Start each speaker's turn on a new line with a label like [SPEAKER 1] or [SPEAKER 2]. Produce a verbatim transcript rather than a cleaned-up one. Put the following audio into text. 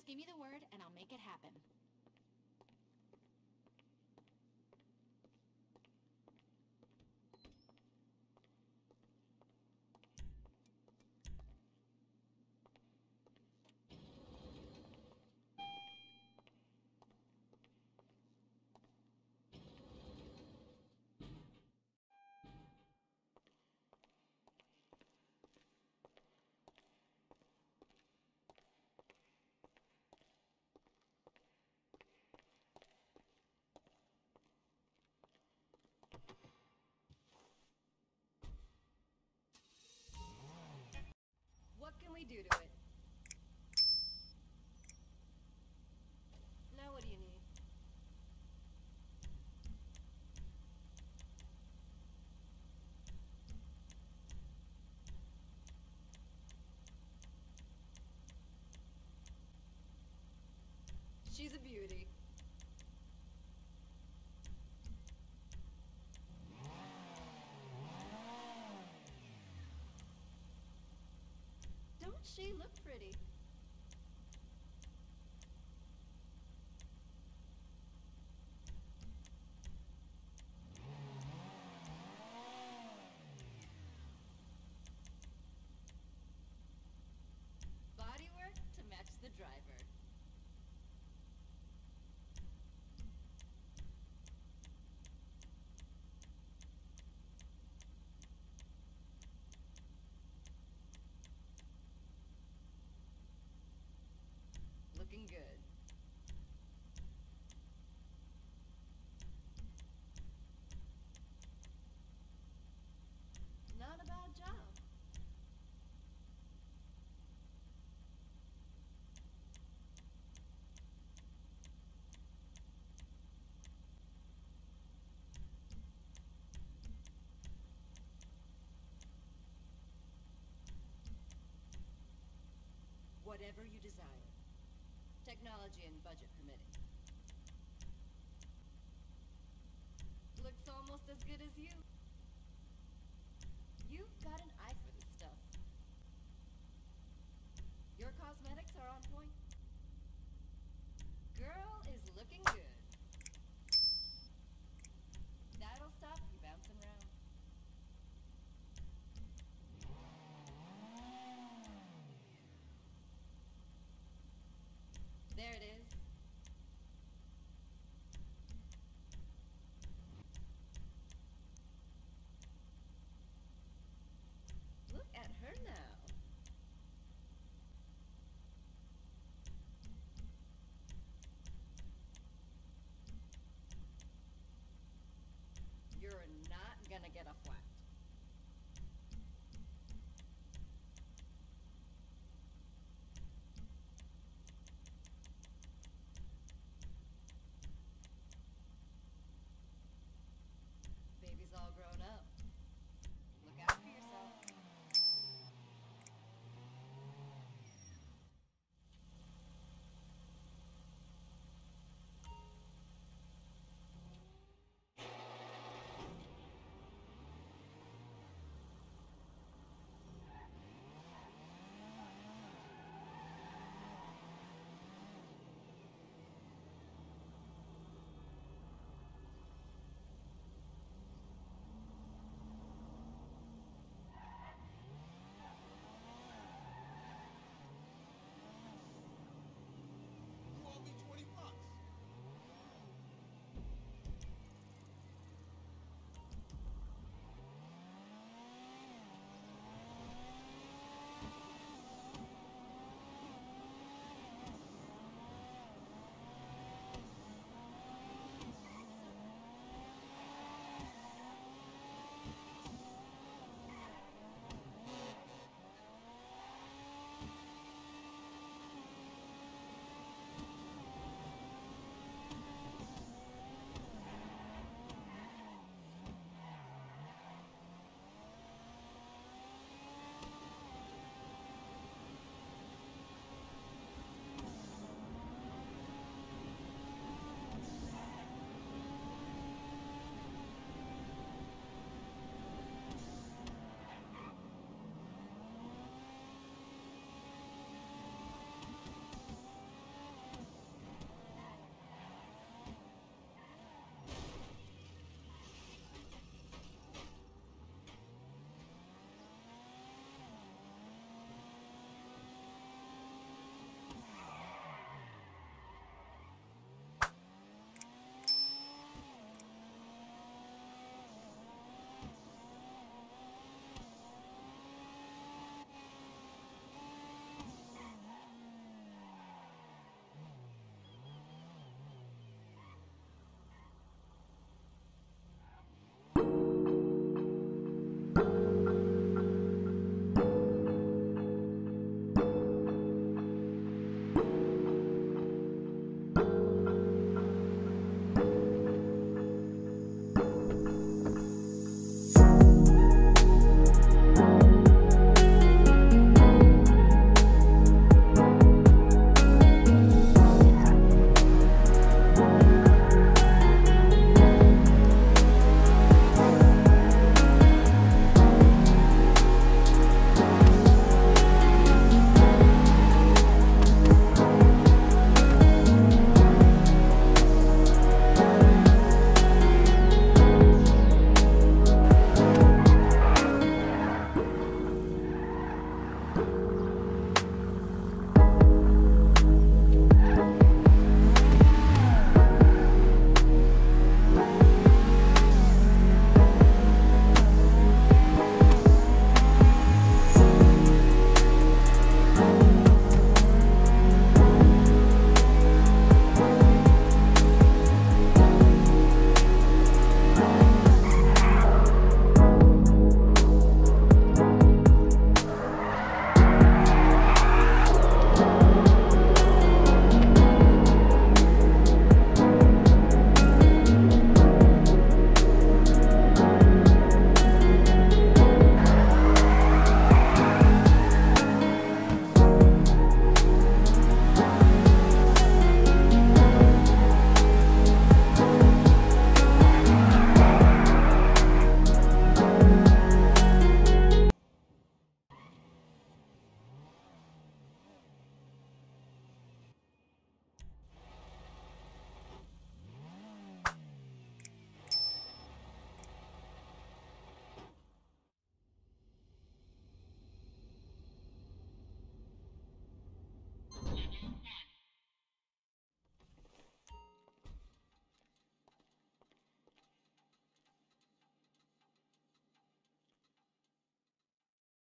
[SPEAKER 1] give me the word and I'll make it happen.
[SPEAKER 2] What can we do to it? Now what do you need? She's a beauty. Don't she look pretty? Bodywork to match the driver. Looking good. Not a bad job. Whatever you desire. Technology and budget permitting. Looks almost as good as you. You've got an eye for this stuff. Your cosmetics are on point. Girl is looking good. That'll stop you bouncing around. There it is. Look at her now. You're not gonna get a flat.